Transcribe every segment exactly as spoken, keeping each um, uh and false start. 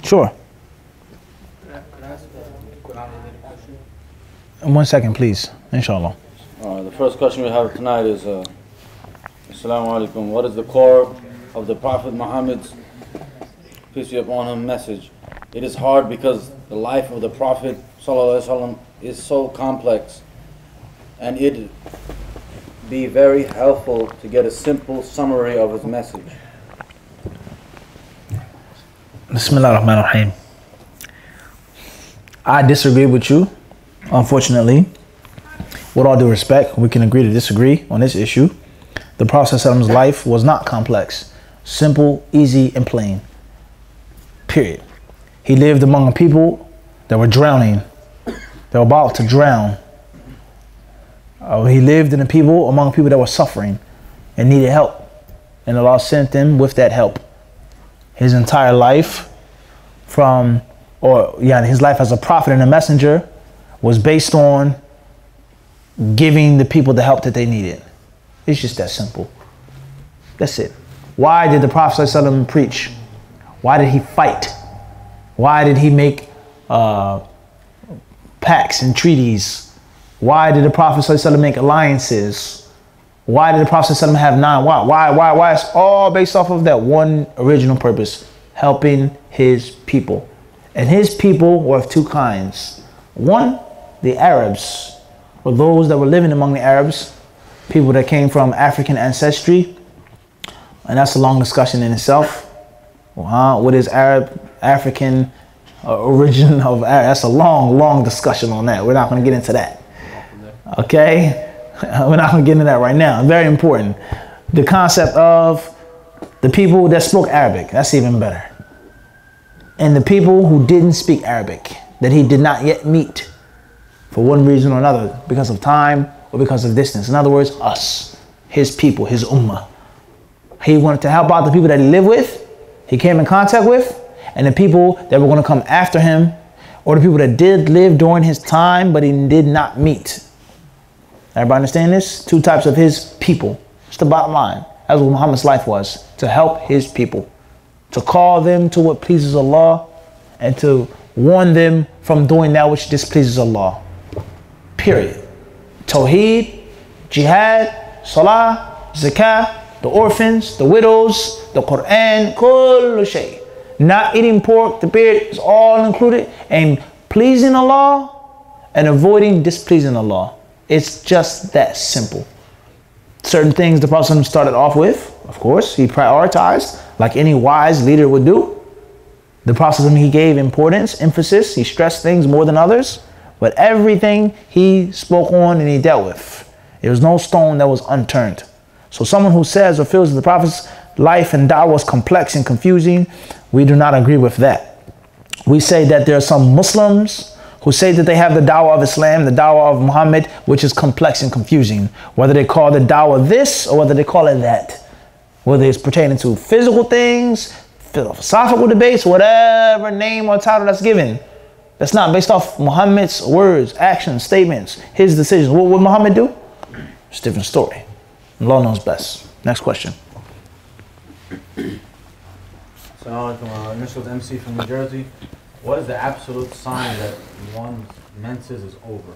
Sure. One second, please. Inshallah. Uh, the first question we have tonight is, uh, Assalamu alaikum. What is the core of the Prophet Muhammad's, peace be upon him, message? It is hard because the life of the Prophet sallallahu alaihi wasallam is so complex, and it'd be very helpful to get a simple summary of his message. Bismillah ar-Rahman ar-Rahim. I disagree with you, unfortunately. With all due respect, we can agree to disagree on this issue. The Prophet's life was not complex. Simple, easy, and plain. Period. He lived among people that were drowning. They were about to drown. Uh, he lived in the people, among people that were suffering and needed help. And Allah sent them with that help. His entire life from, or yeah, his life as a prophet and a messenger was based on giving the people the help that they needed. It's just that simple. That's it. Why did the Prophet ﷺ preach? Why did he fight? Why did he make uh, pacts and treaties? Why did the Prophet ﷺ make alliances? Why did the Prophet ﷺ have nine? Why? Why? Why? Why? It's all based off of that one original purpose: helping his people. And his people were of two kinds. One, the Arabs, or those that were living among the Arabs, people that came from African ancestry, and that's a long discussion in itself. Uh, what is Arab, African uh, origin of Arab? That's a long, long discussion on that. We're not going to get into that. Okay. We're not going to get into that right now. Very important. The concept of the people that spoke Arabic. That's even better. And the people who didn't speak Arabic, that he did not yet meet for one reason or another, because of time or because of distance. In other words, us, his people, his ummah. He wanted to help out the people that he lived with, he came in contact with, and the people that were going to come after him, or the people that did live during his time, but he did not meet. Everybody understand this? Two types of his people. It's the bottom line. That's what Muhammad's life was, to help his people, to call them to what pleases Allah, and to warn them from doing that which displeases Allah. Period. Tawheed, jihad, salah, zakah, the orphans, the widows, the Quran, kullu shay. Not eating pork, the beard is all included, and pleasing Allah and avoiding displeasing Allah. It's just that simple. Certain things the Prophet started off with, of course, he prioritized like any wise leader would do. The Prophet, he gave importance, emphasis, he stressed things more than others, but everything he spoke on and he dealt with. There was no stone that was unturned. So someone who says or feels that the Prophet's life and da'wah was complex and confusing, we do not agree with that. We say that there are some Muslims who say that they have the da'wah of Islam, the da'wah of Muhammad, which is complex and confusing. Whether they call the da'wah this or whether they call it that. Whether it's pertaining to physical things, philosophical debates, whatever name or title that's given. That's not based off Muhammad's words, actions, statements, his decisions. What would Muhammad do? It's a different story. Allah knows best. Next question. Assalamu alaikum. Uh, initial M C from New Jersey. What is the absolute sign that one's menses is over?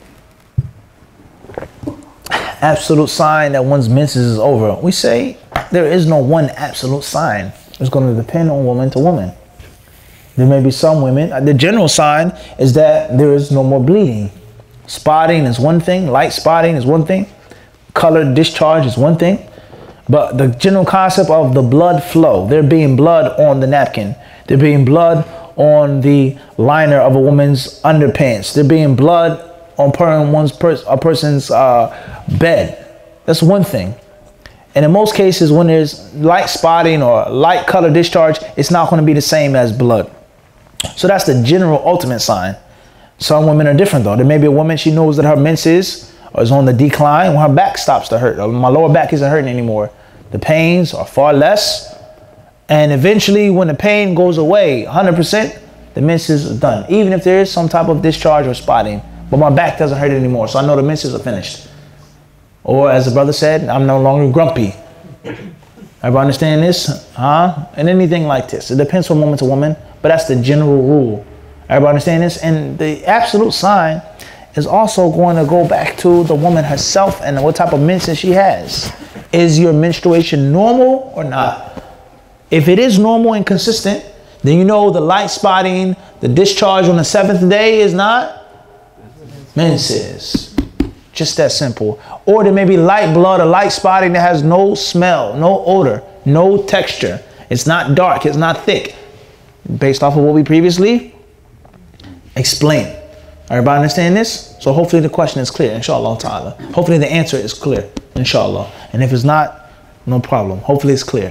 Absolute sign that one's menses is over. We say there is no one absolute sign. It's going to depend on woman to woman. There may be some women. The general sign is that there is no more bleeding. Spotting is one thing. Light spotting is one thing. Colored discharge is one thing. But the general concept of the blood flow, there being blood on the napkin, there being blood on the liner of a woman's underpants, there being blood on per one's pers a person's uh, bed. That's one thing. And in most cases, when there's light spotting or light color discharge, it's not going to be the same as blood. So that's the general ultimate sign. Some women are different though. There may be a woman, she knows that her menses is on the decline when her back stops to hurt. My lower back isn't hurting anymore. The pains are far less. And eventually when the pain goes away, one hundred percent, the menses is done. Even if there is some type of discharge or spotting, but my back doesn't hurt anymore. So I know the menses are finished. Or as the brother said, I'm no longer grumpy. All Everybody understand this? Huh? And anything like this. It depends from woman to woman, but that's the general rule. Everybody understand this? And the absolute sign is also going to go back to the woman herself and what type of menses she has. Is your menstruation normal or not? If it is normal and consistent, then you know the light spotting, the discharge on the seventh day is not menses. Just that simple. Or there may be light blood or light spotting that has no smell, no odor, no texture. It's not dark, it's not thick. Based off of what we previously explained. Everybody understand this? So hopefully the question is clear, inshallah ta'ala. Hopefully the answer is clear, inshallah. And if it's not, no problem. Hopefully it's clear.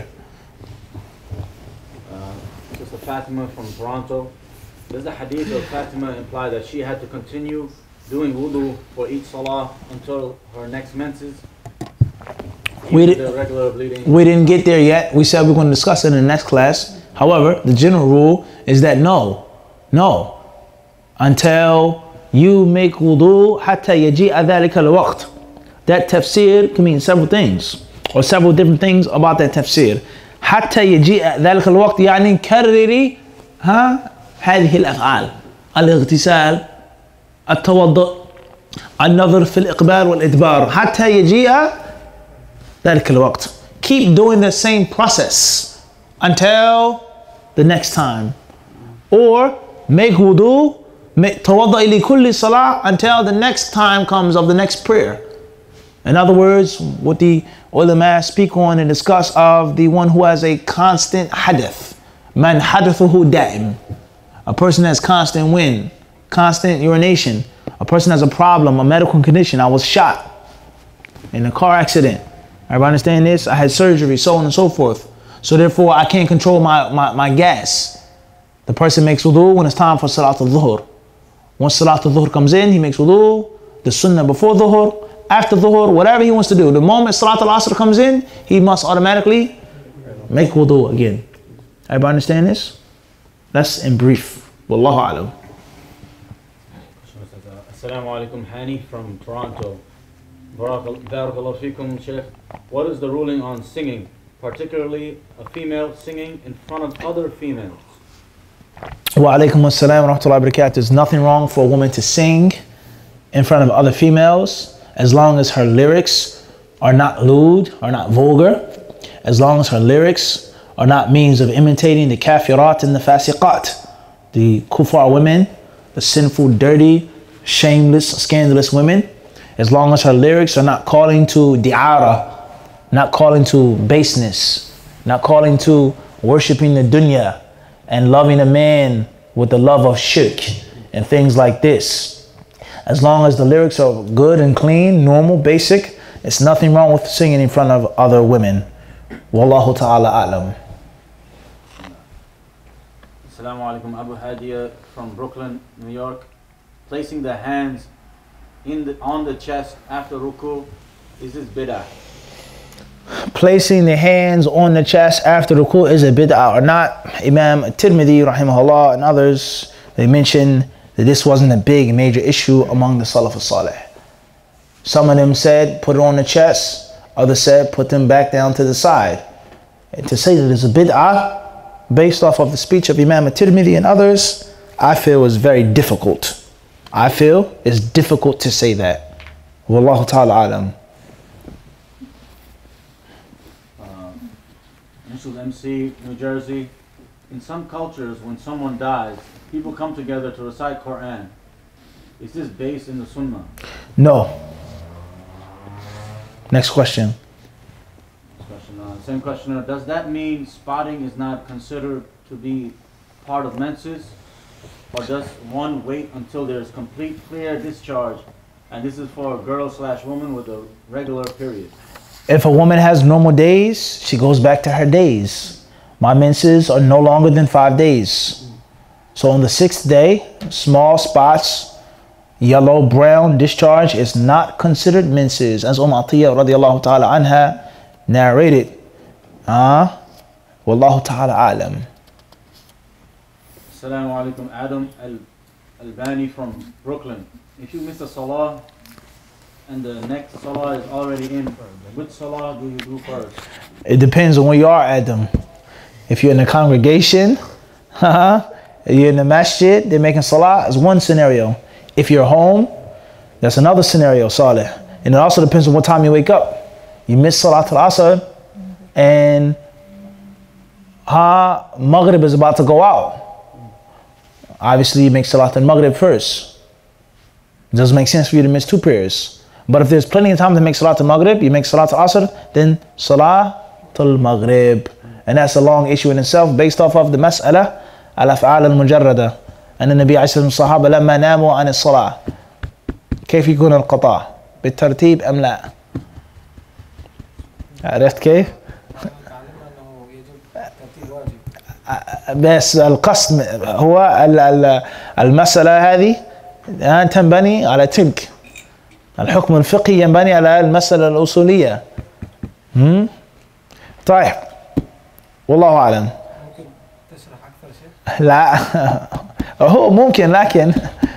Uh, Sister Fatima from Toronto. Does the hadith of Fatima imply that she had to continue doing wudu for each salah until her next menses? We, did, the regular bleeding? we didn't get there yet. We said we're going to discuss it in the next class. However, the general rule is that no, no, until you make wudu hatta yaji'a dhalika al-waqt. That tafsir can mean several things, or several different things about that tafsir. Hatta yaji'a dhalika al-waqt يعني كرري ها هذه الأفعال الاغتسال التوضؤ النظر في الإقبال والإدبار حتى يجيء ذلك الوقت. Keep doing the same process until the next time. Or make wudu, make tawadda لكل صلاة until the next time comes of the next prayer. In other words, what the ulama speak on and discuss of the one who has a constant hadith. Man hadathuhu da'im. A person has constant wind, constant urination. A person has a problem, a medical condition. I was shot in a car accident. Everybody understand this? I had surgery, so on and so forth. So therefore, I can't control my, my, my gas. The person makes wudu when it's time for Salat al-Dhuhr. Once Salat al-Dhuhr comes in, he makes wudu, the sunnah before Dhuhr, after Dhuhr, whatever he wants to do. The moment Salat al-Asr comes in, he must automatically make wudu again. Everybody understand this? That's in brief. Wallahu alam. Assalamu alaikum, Hani from Toronto. Barakallahu feekum, Sheikh. What is the ruling on singing, particularly a female singing in front of other females? Wa alaikum assalam wa rahmatullahi wa barakatuh. There's nothing wrong for a woman to sing in front of other females as long as her lyrics are not lewd, are not vulgar, as long as her lyrics are not means of imitating the kafirat and the fasiqat, the kuffar women, the sinful, dirty, shameless, scandalous women. As long as her lyrics are not calling to di'ara, not calling to baseness, not calling to worshiping the dunya and loving a man with the love of shirk and things like this. As long as the lyrics are good and clean, normal, basic, it's nothing wrong with singing in front of other women. Wallahu ta'ala a'lam. Assalamu alaikum, Abu Hadiya from Brooklyn, New York. Placing the hands in the, on the chest after ruku, is this bid'ah? Placing the hands on the chest after ruku is a bid'ah or not? Imam Tirmidhi rahimahullah and others, they mention that this wasn't a big major issue among the Salaf al-Salih. Some of them said put it on the chest, others said put them back down to the side. And to say that it's a bid'ah based off of the speech of Imam Tirmidhi and others, I feel is very difficult. I feel it's difficult to say that. Wallahu ta'ala alam. Missus M C, New Jersey. In some cultures, when someone dies, people come together to recite Quran. Is this based in the Sunnah? No. Next question. Next question. Uh, same questioner. Does that mean spotting is not considered to be part of menses? Or does one wait until there's complete clear discharge? And this is for a girl slash woman with a regular period. If a woman has normal days, she goes back to her days. My menses are no longer than five days. So on the sixth day, small spots, yellow, brown discharge is not considered menses. As Umm Atiyah radiallahu ta'ala anha narrated. Ah, uh, Wallahu ta'ala alam. Assalamu alaikum, Adam Al Albani from Brooklyn. If you miss a salah and the next salah is already in, which salah do you do first? It depends on where you are at them. If you're in the congregation, you're in the masjid, they're making salah, is one scenario. If you're home, that's another scenario, salih. And it also depends on what time you wake up. You miss salat al-asr and ha, maghrib is about to go out. Obviously, you make salat al-maghrib first. It doesn't make sense for you to miss two prayers. But if there's plenty of time to make salat al-maghrib, you make salat al-asr, then salat al-maghrib. And that's a long issue in itself based off of the mas'ala al-af'al al-mujarrada. And the Nabi alayhi sahaba لما ناموا عن الصلاة كيف يكون القضاء بالترتيب أم لا؟ عرفت كيف؟ بس القصد هو المسألة هذه تنبني على تلك الحكم الفقهي ينبني على المسألة الأصولية. طيب والله أعلم. ممكن تشرح أكثر شيء؟ لا هو ممكن لكن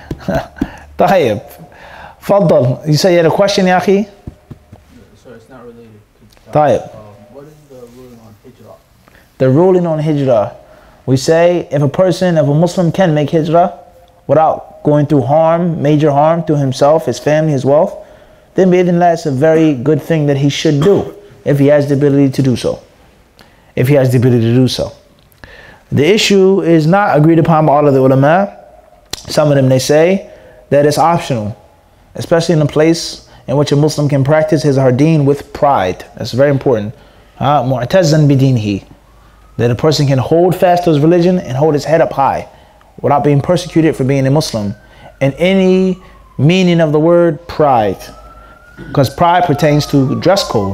طيب تفضل. You say you had a question يا أخي? Sorry, it's not related. طيب. What is the ruling on hijrah? The ruling on hijrah. We say if a person, if a Muslim can make hijrah without going through harm, major harm to himself, his family, his wealth, then bi'idhnillah, it's a very good thing that he should do if he has the ability to do so. If he has the ability to do so. The issue is not agreed upon by all of the ulama. Some of them, they say that it's optional, especially in a place in which a Muslim can practice his or her deen with pride. That's very important. Mu'tazan bidinhi. That a person can hold fast to his religion and hold his head up high without being persecuted for being a Muslim. And any meaning of the word pride, because pride pertains to dress code.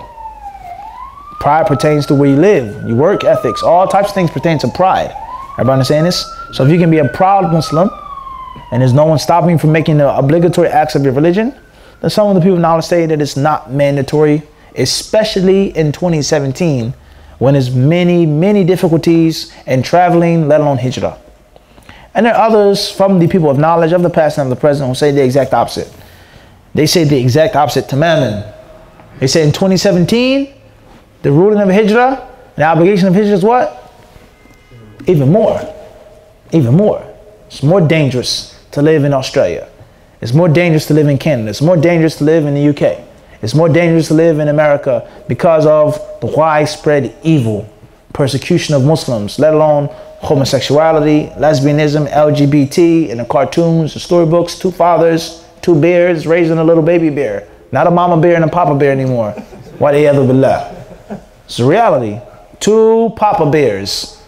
Pride pertains to where you live, your work ethics, all types of things pertain to pride. Everybody understand this? So if you can be a proud Muslim and there's no one stopping you from making the obligatory acts of your religion, then some of the people now say that it's not mandatory, especially in twenty seventeen, when there's many, many difficulties in traveling, let alone hijrah. And there are others from the people of knowledge of the past and of the present who say the exact opposite. They say the exact opposite to Mammon. They say in twenty seventeen, the ruling of hijrah, the obligation of hijrah is what? Even more. Even more. It's more dangerous to live in Australia. It's more dangerous to live in Canada. It's more dangerous to live in the U K. It's more dangerous to live in America because of the widespread evil, persecution of Muslims, let alone homosexuality, lesbianism, L G B T, in the cartoons, the storybooks, two fathers, two bears raising a little baby bear. Not a mama bear and a papa bear anymore. Waliyadu billah. It's a reality. Two papa bears.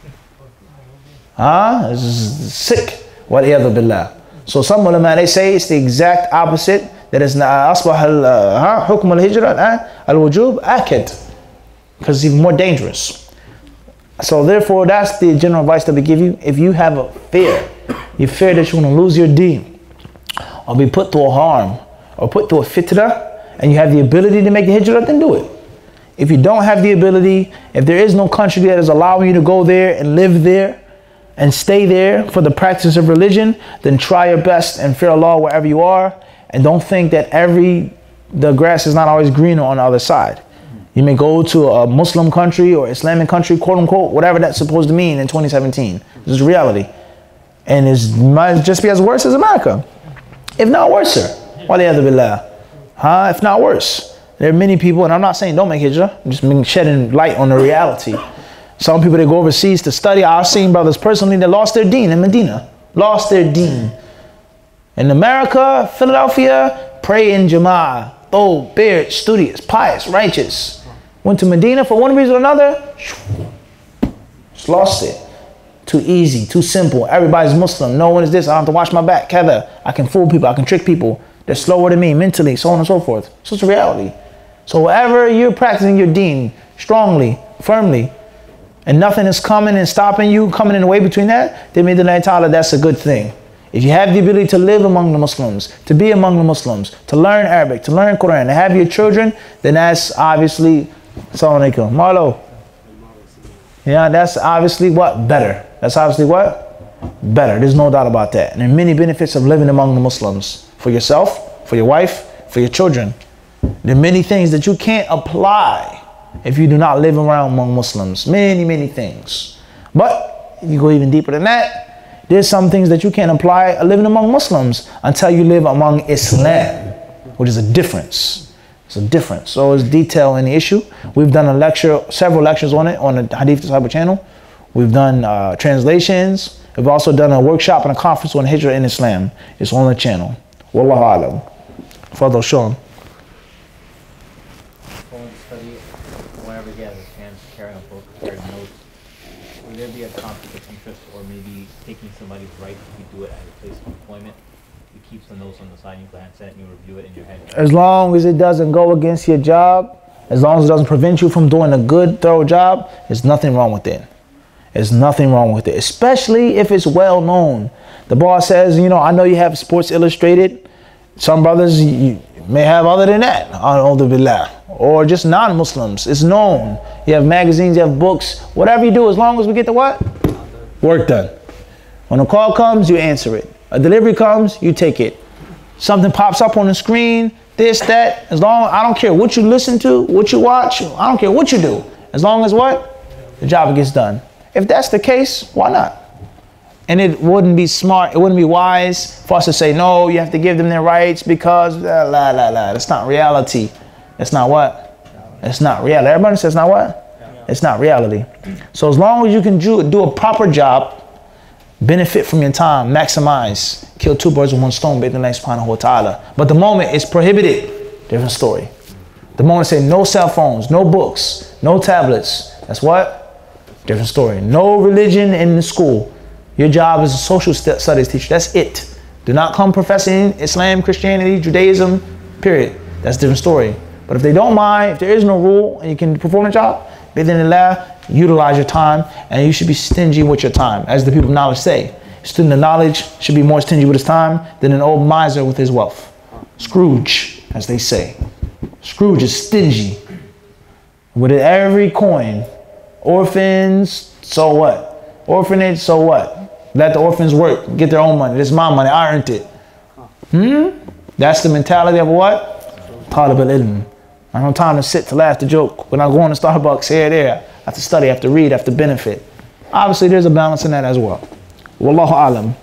Huh? This is sick. Waliyadu billah. So some ulama, they say it's the exact opposite. That is asbah al-hukm al-hijrah al-wujub akid. Because it's even more dangerous. So therefore, that's the general advice that we give you. If you have a fear, you fear that you're going to lose your deen, or be put through a harm, or put through a fitna, and you have the ability to make the hijrah, then do it. If you don't have the ability, if there is no country that is allowing you to go there and live there, and stay there for the practice of religion, then try your best and fear Allah wherever you are. And don't think that every, the grass is not always greener on the other side. You may go to a Muslim country or Islamic country, quote unquote, whatever that's supposed to mean in twenty seventeen. This is reality. And it might just be as worse as America. If not worse. Waliyadu billah. Huh? If not worse. There are many people, and I'm not saying don't make hijrah, I'm just shedding light on the reality. Some people that go overseas to study, I've seen brothers personally that lost their deen in Medina. Lost their deen. In America, Philadelphia, pray in Jama'ah. Oh, beard, studious, pious, righteous. Went to Medina for one reason or another. Just lost it. Too easy, too simple. Everybody's Muslim. No one is this. I don't have to watch my back. Heather, I can fool people. I can trick people. They're slower than me mentally, so on and so forth. So it's a reality. So wherever you're practicing your deen strongly, firmly, and nothing is coming and stopping you, coming in the way between that, then bi'idhnillahi ta'ala, that's a good thing. If you have the ability to live among the Muslims, to be among the Muslims, to learn Arabic, to learn Quran, to have your children, then that's obviously, Assalamu alaikum, Marlo. Yeah, that's obviously what? Better. That's obviously what? Better. There's no doubt about that. And there are many benefits of living among the Muslims. For yourself, for your wife, for your children. There are many things that you can't apply if you do not live around among Muslims. Many, many things. But if you go even deeper than that, there's some things that you can't apply living among Muslims until you live among Islam, which is a difference. It's a difference. So it's detail in the issue. We've done a lecture, several lectures on it on the Hadith Disciple channel. We've done uh, translations. We've also done a workshop and a conference on Hijrah in Islam. It's on the channel. Wallahu alam. Further, Sean. Study, whenever you get a chance, carrying a book, carrying notes, would there be a conflict of interest, or maybe taking somebody's right if you do it at a place of employment? You keep some notes on the side, you glance at it, and you review it in your head. As long as it doesn't go against your job, as long as it doesn't prevent you from doing a good, thorough job, there's nothing wrong with it. There's nothing wrong with it, especially if it's well known. The boss says, you know, I know you have Sports Illustrated. Some brothers you may have other than that, or just non-Muslims. It's known. You have magazines, you have books, whatever you do, as long as we get the what? Work done. When a call comes, you answer it. A delivery comes, you take it. Something pops up on the screen, this, that, as long, I don't care what you listen to, what you watch, I don't care what you do. As long as what? The job gets done. If that's the case, why not? And it wouldn't be smart, it wouldn't be wise for us to say, no, you have to give them their rights because, la, la, la, la. That's not reality. That's not what? It's not reality. Everybody says not what? It's not reality. So as long as you can do, do a proper job, benefit from your time, maximize, kill two birds with one stone, based on Allah subhanahu wa ta'ala. But the moment it's prohibited, different story. The moment say no cell phones, no books, no tablets, that's what? Different story. No religion in the school. Your job is a social studies teacher. That's it. Do not come professing Islam, Christianity, Judaism, period. That's a different story. But if they don't mind, if there is no rule and you can perform the job, bid'inillah, utilize your time, and you should be stingy with your time. As the people of knowledge say, a student of knowledge should be more stingy with his time than an old miser with his wealth. Scrooge, as they say. Scrooge is stingy with every coin. Orphans, so what? Orphanage, so what? Let the orphans work, get their own money. This is my money, I earned it. Hmm? That's the mentality of what? Talib al-ilm. I don't have time to sit to laugh, to joke. When I go on to Starbucks, here, there, I have to study, I have to read, I have to benefit. Obviously, there's a balance in that as well. Wallahu alam.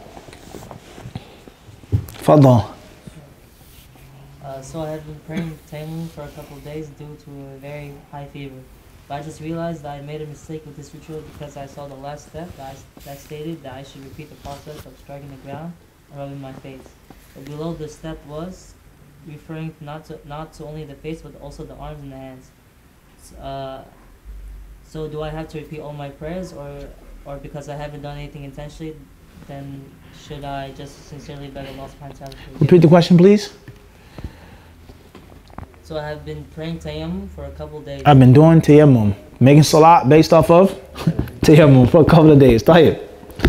Fadal. Uh, so I had been praying tayammum for a couple of days due to a very high fever. But I just realized that I made a mistake with this ritual because I saw the last step that, I, that stated that I should repeat the process of striking the ground and rubbing my face. But below the step was referring not to not to only the face but also the arms and the hands. Uh, so do I have to repeat all my prayers, or or because I haven't done anything intentionally, then should I just sincerely beg Allah subhanahu wa ta'ala to forgive me? Repeat the question, please. So I have been praying tayammum for a couple of days. I've been doing tayammum, making salat based off of tayammum for a couple of days. Tayyib.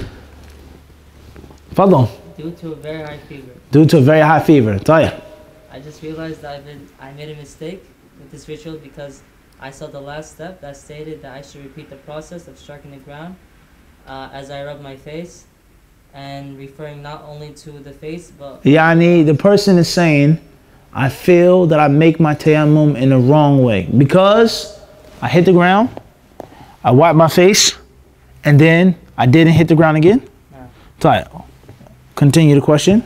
Fadal. Due to a very high fever. Due to a very high fever. Tayyib. I just realized that I've been, I made a mistake with this ritual because I saw the last step that stated that I should repeat the process of striking the ground uh, as I rub my face, and referring not only to the face but... Yani, the person is saying, I feel that I make my tayammum in the wrong way because I hit the ground, I wipe my face, and then I didn't hit the ground again. No. So, continue the question.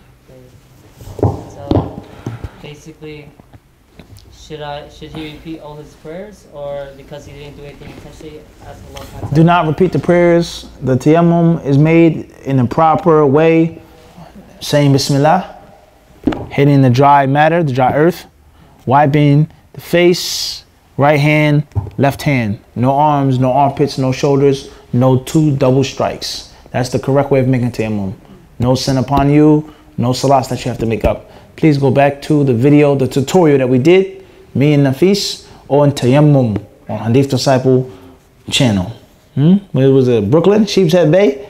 So basically, should I should he repeat all his prayers, or because he didn't do anything intentionally, ask Allah? Do not repeat the prayers. The tayammum is made in a proper way, saying Bismillah, hitting the dry matter, the dry earth, wiping the face, right hand, left hand. No arms, no armpits, no shoulders, no two double strikes. That's the correct way of making tayammum. No sin upon you, no salats that you have to make up. Please go back to the video, the tutorial that we did, me and Nafis, on tayammum on Hadith Disciple channel. Hmm? It was a Brooklyn, Sheepshead Bay.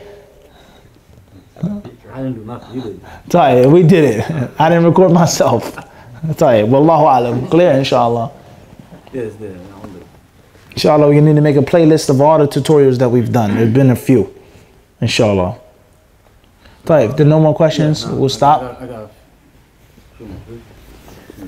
I didn't do nothing. You did. Sorry, we did it. I didn't record myself. Sorry. Wallahu alam. Clear, inshallah. Yes, there. Inshallah, we need to make a playlist of all the tutorials that we've done. There's been a few. Inshallah. Sorry, if there are no more questions, Yeah, no, we'll stop. I got, I got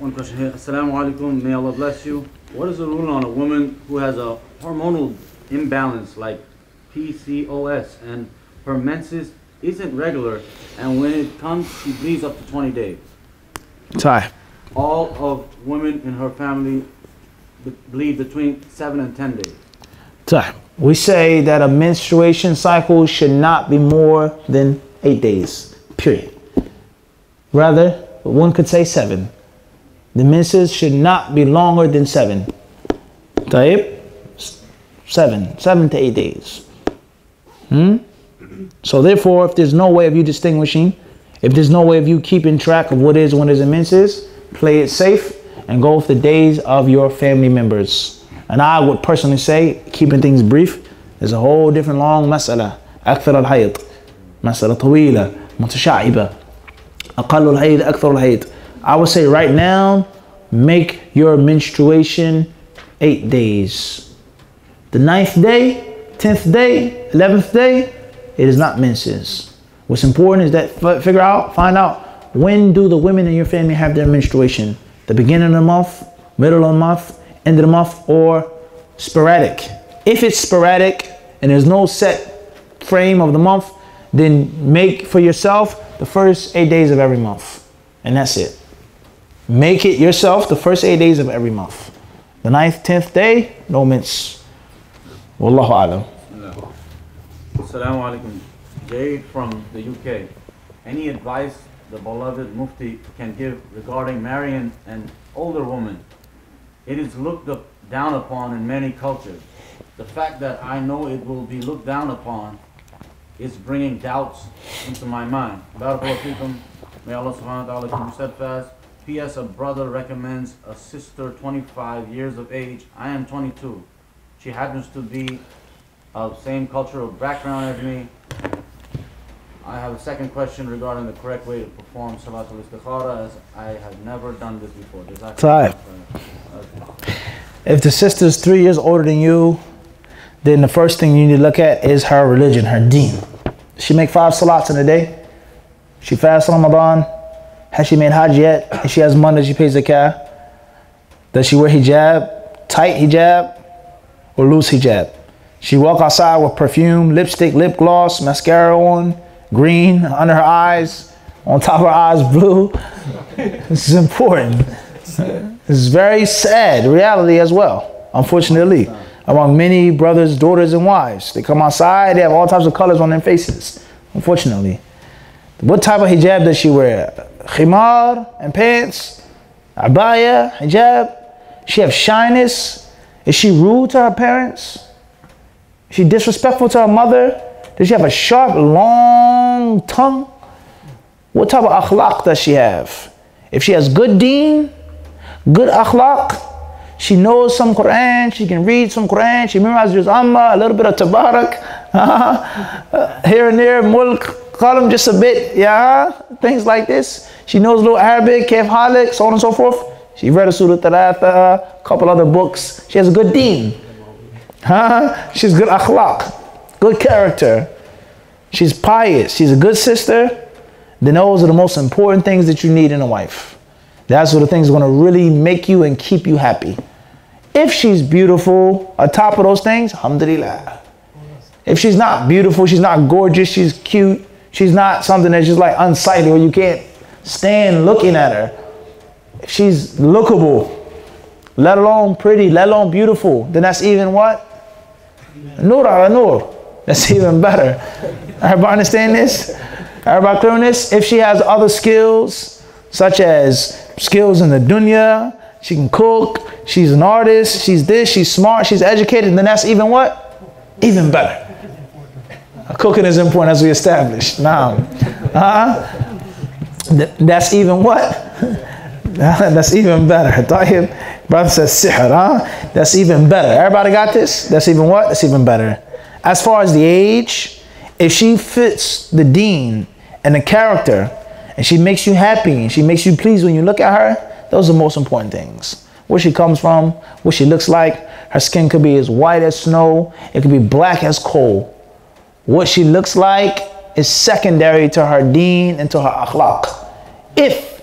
One question here. Assalamu alaikum. May Allah bless you. What is the rule on a woman who has a hormonal imbalance like P C O S and her menses isn't regular, and when it comes, she bleeds up to twenty days? Sorry. All of women in her family bleed between seven and ten days. Sorry. We say that a menstruation cycle should not be more than eight days, period. Rather, one could say seven. The menses should not be longer than seven. Taib? Seven. Seven to eight days. Hmm? So therefore, if there's no way of you distinguishing, if there's no way of you keeping track of what is when there's a menses, play it safe and go with the days of your family members. And I would personally say, keeping things brief, there's a whole different long mas'ala. أكثر الحيض. مسألة طويلة متشعبة. أقل الحيض أكثر الحيض. I would say right now, make your menstruation eight days. The ninth day, tenth day, eleventh day, it is not menses. What's important is that figure out, find out, when do the women in your family have their menstruation? The beginning of the month, middle of the month, end of the month, or sporadic? If it's sporadic and there's no set frame of the month, then make for yourself the first eight days of every month. And that's it. Make it yourself the first eight days of every month. The ninth, tenth day, no mince. Wallahu alam. Assalamu alaikum. Jade from the U K. Any advice the beloved Mufti can give regarding marrying an older woman? It is looked up, down upon in many cultures. The fact that I know it will be looked down upon is bringing doubts into my mind. Barakallahu feekum. May Allah subhanahu wa ta'ala keep you steadfast. P S. A brother recommends a sister twenty-five years of age. I am twenty-two. She happens to be of same cultural background as me. I have a second question regarding the correct way to perform Salatul Istikhara, as I have never done this before. Does that Right. If the sister's three years older than you, then the first thing you need to look at is her religion, her deen. She make five salats in a day. She fasts Ramadan. Has she made hajj yet? If she has money, she pays zakah. Does she wear hijab, tight hijab, or loose hijab? She walk outside with perfume, lipstick, lip gloss, mascara on, green under her eyes, on top of her eyes blue. This is important. This is very sad reality as well, unfortunately, among many brothers, daughters, and wives. They come outside, they have all types of colors on their faces, unfortunately. What type of hijab does she wear? Khimar and pants, abaya, hijab. She have shyness. Is she rude to her parents? Is she disrespectful to her mother? Does she have a sharp, long tongue? What type of akhlaq does she have? If she has good deen, good akhlaq, she knows some Quran, she can read some Quran, she memorizes Amma, a little bit of Tabarak, uh, here and there, Mulk, Qalam just a bit, yeah, things like this. She knows a little Arabic, Kayf Halik, so on and so forth. She read a Surah Talatha, a couple other books. She has a good deen. Huh? She's good akhlaq, good character. She's pious, she's a good sister. Then those are the most important things that you need in a wife. That's what the things are going to really make you and keep you happy. If she's beautiful, on top of those things, alhamdulillah. If she's not beautiful, she's not gorgeous, she's cute, she's not something that's just like unsightly or you can't stand looking at her. If she's lookable, let alone pretty, let alone beautiful, then that's even what? Nur ala nur. That's even better. Everybody understand this? Everybody clear on this? If she has other skills, such as skills in the dunya, she can cook, she's an artist, she's this, she's smart, she's educated, then that's even what? Even better. Cooking is important, as we established. Now, uh, th that's even what? That's even better. Brother says sihr, huh? That's even better. Everybody got this? That's even what? That's even better. As far as the age, if she fits the deen and the character, and she makes you happy, and she makes you pleased when you look at her, those are the most important things. Where she comes from, what she looks like. Her skin could be as white as snow. It could be black as coal. What she looks like is secondary to her deen and to her akhlaq. If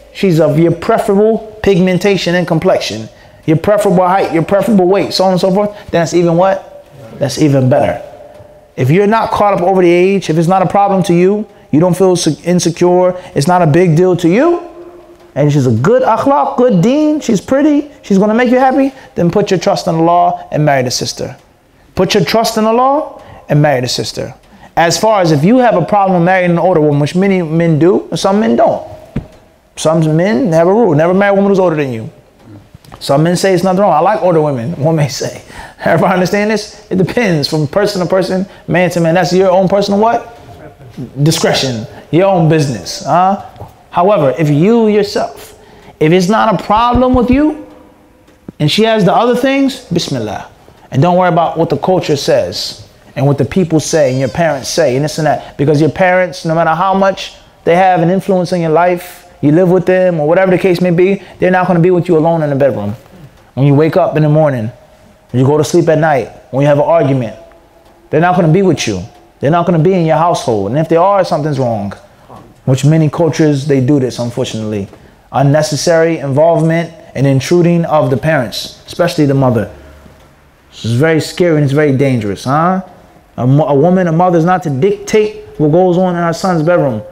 she's of your preferable pigmentation and complexion, your preferable height, your preferable weight, so on and so forth, that's even what? That's even better. If you're not caught up over the age, if it's not a problem to you, you don't feel insecure, it's not a big deal to you, and she's a good akhlaq, good deen, she's pretty, she's going to make you happy, then put your trust in Allah and marry the sister. Put your trust in Allah and marry the sister. As far as if you have a problem marrying an older woman, which many men do, and some men don't. Some men have a rule, never marry a woman who's older than you. Some men say it's nothing wrong. I like older women, one may say. Everybody understand this? It depends from person to person, man to man. That's your own personal what? Discretion, your own business. Huh? However, if you yourself, if it's not a problem with you, and she has the other things, Bismillah. And don't worry about what the culture says, and what the people say, and your parents say, and this and that. Because your parents, no matter how much they have an influence in your life, you live with them, or whatever the case may be, they're not going to be with you alone in the bedroom. When you wake up in the morning, when you go to sleep at night, when you have an argument, they're not going to be with you. They're not going to be in your household. And if they are, something's wrong. Which many cultures, they do this, unfortunately. Unnecessary involvement and intruding of the parents, especially the mother. It's very scary and it's very dangerous, huh? A, a woman, a mother is not to dictate what goes on in her son's bedroom.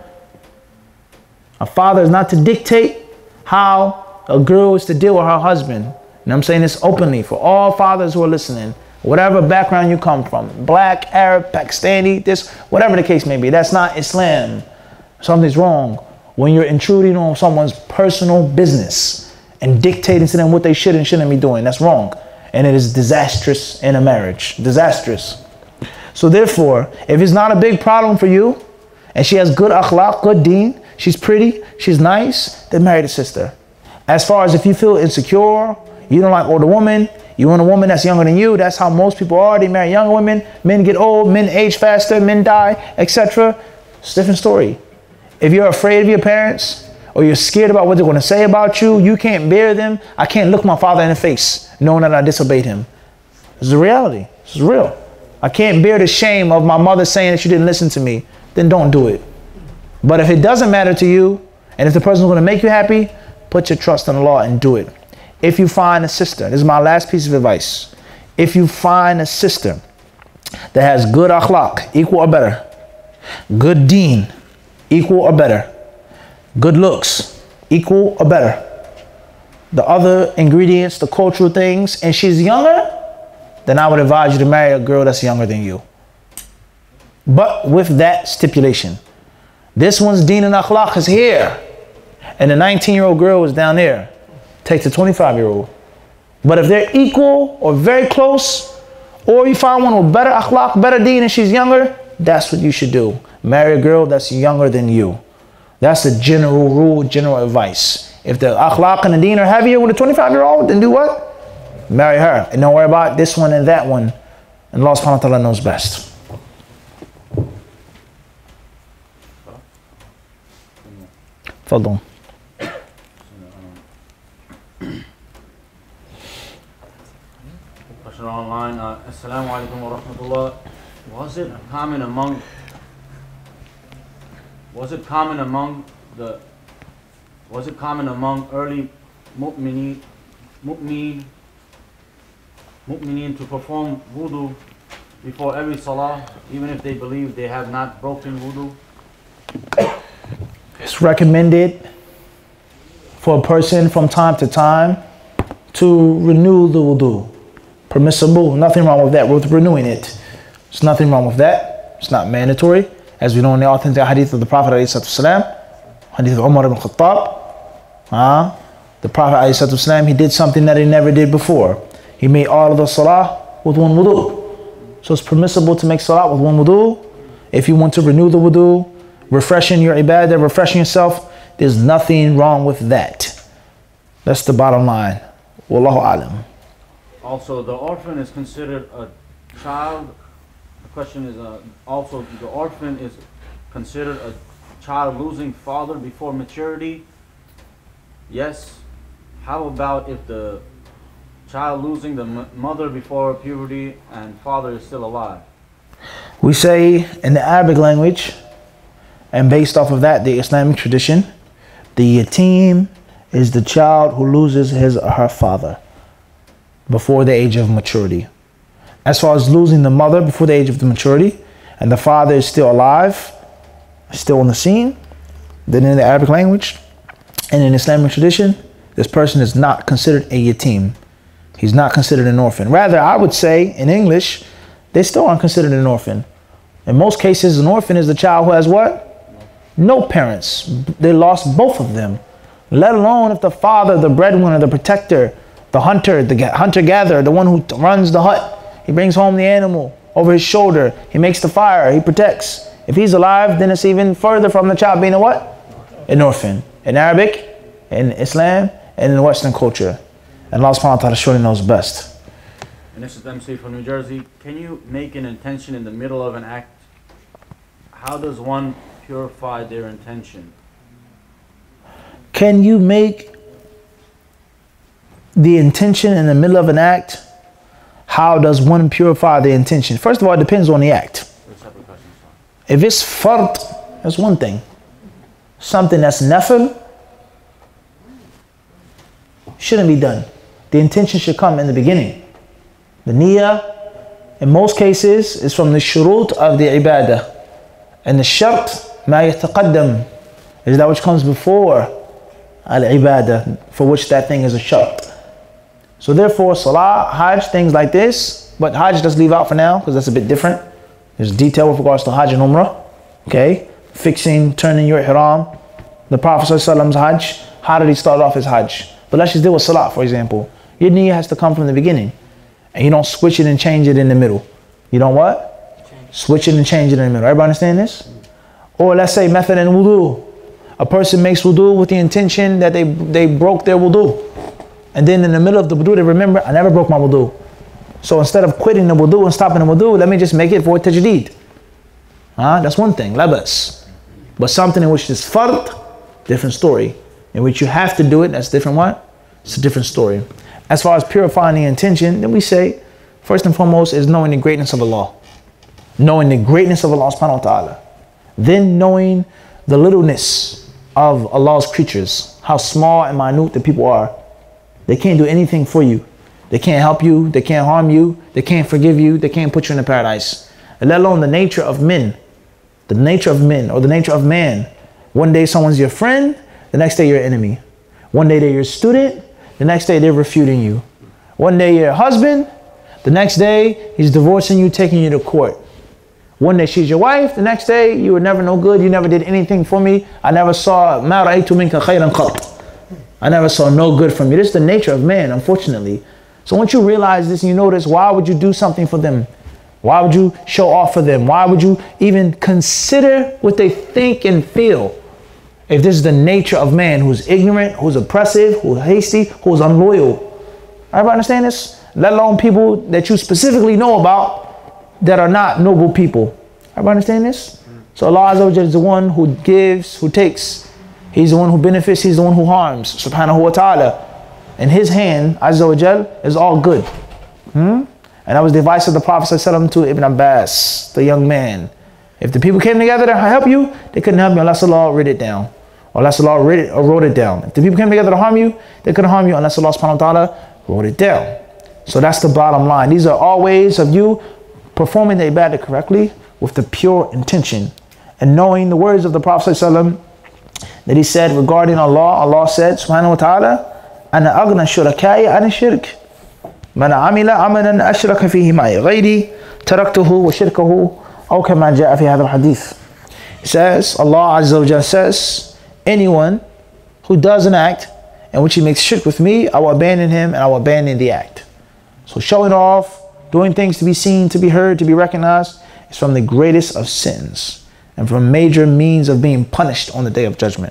A father is not to dictate how a girl is to deal with her husband. And I'm saying this openly for all fathers who are listening. Whatever background you come from, black, Arab, Pakistani, this, whatever the case may be, that's not Islam. Something's wrong when you're intruding on someone's personal business and dictating to them what they should and shouldn't be doing. That's wrong. And it is disastrous in a marriage. Disastrous. So therefore, if it's not a big problem for you, and she has good akhlaq, good deen, she's pretty, she's nice, then marry the sister. As far as if you feel insecure, you don't like older women, you want a woman that's younger than you, that's how most people are. They marry younger women, men get old, men age faster, men die, et cetera. It's a different story. If you're afraid of your parents, or you're scared about what they're going to say about you, you can't bear them. I can't look my father in the face knowing that I disobeyed him. This is the reality. This is real. I can't bear the shame of my mother saying that she didn't listen to me. Then don't do it. But if it doesn't matter to you, and if the person is going to make you happy, put your trust in Allah and do it. If you find a sister, this is my last piece of advice. If you find a sister that has good akhlaq, equal or better, good deen, equal or better, good looks, equal or better, the other ingredients, the cultural things, and she's younger, then I would advise you to marry a girl that's younger than you. But with that stipulation. This one's deen and akhlaq is here, and the nineteen-year-old girl is down there. Take the twenty-five-year-old. But if they're equal or very close, or you find one with better akhlaq, better deen, and she's younger, that's what you should do. Marry a girl that's younger than you. That's the general rule, general advice. If the akhlaq and the deen are heavier with a twenty-five-year-old, then do what? Marry her. And don't worry about this one and that one. And Allah subhanahu wa ta'ala knows best. Fadl. Question online. Uh, Assalamu alaikum wa rahmatullah. Was it common among was it common among the was it common among early mu'minin mu'min mu'minin to perform wudu before every salah, even if they believe they have not broken wudu? It's recommended for a person from time to time to renew the wudu. Permissible, nothing wrong with that, with renewing it. There's nothing wrong with that. It's not mandatory. As we know in the authentic hadith of the Prophet ﷺ, hadith of Umar ibn Khattab, uh, the Prophet ﷺ, he did something that he never did before. He made all of the salah with one wudu. So it's permissible to make salah with one wudu. If you want to renew the wudu, refreshing your ibadah, refreshing yourself, there's nothing wrong with that. That's the bottom line. Wallahu alam. Also, the orphan is considered a child. The question is uh, also, the orphan is considered a child losing father before maturity? Yes. How about if the child losing the m mother before puberty and father is still alive? We say in the Arabic language, and based off of that, the Islamic tradition, The yatim is the child who loses his or her father before the age of maturity. As far as losing the mother before the age of the maturity, and the father is still alive, still on the scene, then in the Arabic language and in Islamic tradition, this person is not considered a yatim. He's not considered an orphan. Rather, I would say in English, they still aren't considered an orphan. In most cases, an orphan is the child who has what? No parents. They lost both of them. Let alone if the father, the breadwinner, the protector, the hunter, the hunter-gatherer, the one who runs the hut, he brings home the animal over his shoulder. He makes the fire. He protects. If he's alive, then it's even further from the child being a what? An orphan. In Arabic, in Islam, and in Western culture. And Allah subhanahu wa ta'ala surely knows best. And this is M C from New Jersey. Can you make an intention in the middle of an act? How does one purify their intention? Can you make the intention in the middle of an act? How does one purify the intention? First of all, it depends on the act. If it's fard, that's one thing. Something that's nafil shouldn't be done. The intention should come in the beginning. The niyyah, in most cases, is from the shurut of the ibadah. And the shart, ma yataqaddam, is that which comes before al-ibadah, for which that thing is a shart. So therefore, salah, hajj, things like this, but hajj does leave out for now, because that's a bit different. There's detail with regards to hajj and umrah, okay? Fixing, turning your ihram. The Prophet ﷺ's hajj, how did he start off his hajj? But let's just deal with salah, for example. Your niyyah has to come from the beginning. And you don't switch it and change it in the middle. You don't what? Change. Switch it and change it in the middle. Everybody understand this? Or let's say method in wudu. A person makes wudu with the intention that they, they broke their wudu. And then in the middle of the wudu, they remember, I never broke my wudu. So instead of quitting the wudu and stopping the wudu, let me just make it for tajdeed. Huh? That's one thing, labas. But something in which is fard, different story. In which you have to do it, that's different what? It's a different story. As far as purifying the intention, then we say, first and foremost is knowing the greatness of Allah. Knowing the greatness of Allah subhanahu wa ta'ala. Then knowing the littleness of Allah's creatures. How small and minute the people are. They can't do anything for you. They can't help you. They can't harm you. They can't forgive you. They can't put you in the paradise. And let alone the nature of men. The nature of men or the nature of man. One day someone's your friend. The next day you're an enemy. One day they're your student. The next day they're refuting you. One day you're a husband. The next day he's divorcing you, taking you to court. One day she's your wife. The next day you were never no good. You never did anything for me. I never saw ma ra'aytu minka khayran qat. I never saw no good from you. This is the nature of man, unfortunately. So once you realize this and you notice, why would you do something for them? Why would you show off for them? Why would you even consider what they think and feel? If this is the nature of man who's ignorant, who's oppressive, who's hasty, who's unloyal. Everybody understand this? Let alone people that you specifically know about that are not noble people. Everybody understand this? So Allah Azza wa Jalla is the one who gives, who takes. He's the one who benefits, He's the one who harms. Subhanahu wa ta'ala. In His hand, Azza wa Jalla, is all good. Hmm? And that was the advice of the Prophet ﷺ to Ibn Abbas, the young man. If the people came together to help you, they couldn't help you unless Allah wrote it down. Or unless Allah wrote it, or wrote it down. If the people came together to harm you, they couldn't harm you unless Allah subhanahu wa ta'ala wrote it down. So that's the bottom line. These are all ways of you performing the ibadah correctly with the pure intention. And knowing the words of the Prophet ﷺ that he said regarding Allah, Allah said, subhanahu wa ta'ala, أَنَا أَغْنَى الشُّرَكَاءِ عَنِ الشِّرْكِ مَنْ عَمِلَ عَمَلًا أَشْرَكَ فِيهِ مَعِي غَيْرِي تَرَكْتُهُ وَشِرْكَهُ أَوْ كَمَا جَاءَ فِي هَذَا الْحَدِيثِ. He says, Allah Azza wa Jalla says, anyone who does an act in which he makes shirk with me, I will abandon him and I will abandon the act. So showing off, doing things to be seen, to be heard, to be recognized, is from the greatest of sins and from major means of being punished on the day of judgment.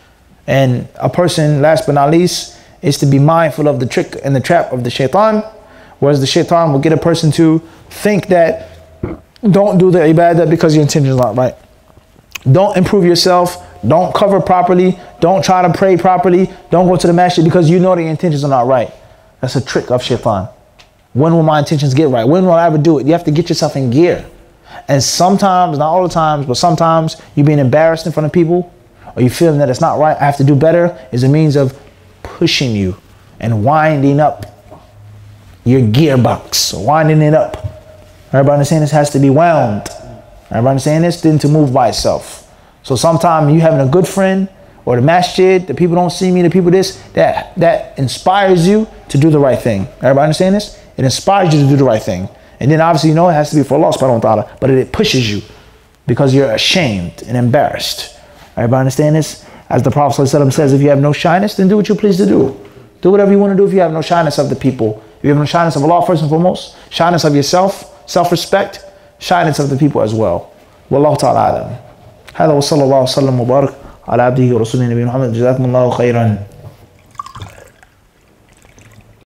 And a person, last but not least, is to be mindful of the trick and the trap of the shaitan, whereas the shaitan will get a person to think that don't do the ibadah because your intention is not right. Don't improve yourself. Don't cover properly. Don't try to pray properly. Don't go to the masjid because you know the intentions are not right. That's a trick of shaitan. When will my intentions get right? When will I ever do it? You have to get yourself in gear. And sometimes, not all the times, but sometimes you're being embarrassed in front of people, or you're feeling that it's not right, I have to do better, is a means of pushing you and winding up your gearbox, winding it up. Everybody understand this has to be wound. Everybody understand this? Then to move by itself. So sometimes you having a good friend or the masjid, the people don't see me, the people this, that that inspires you to do the right thing. Everybody understand this? It inspires you to do the right thing. And then obviously you know it has to be for Allah subhanahu wa ta'ala, but it pushes you because you're ashamed and embarrassed. Everybody understand this? As the Prophet ﷺ says, if you have no shyness, then do what you're pleased to do. Do whatever you want to do if you have no shyness of the people. If you have no shyness of Allah first and foremost, shyness of yourself, self-respect, shyness of the people as well. Wallahu ta'ala alam. هذا وصلى الله وسلم وبارك على عبده ورسوله نبينا محمد جزاكم الله خيرا.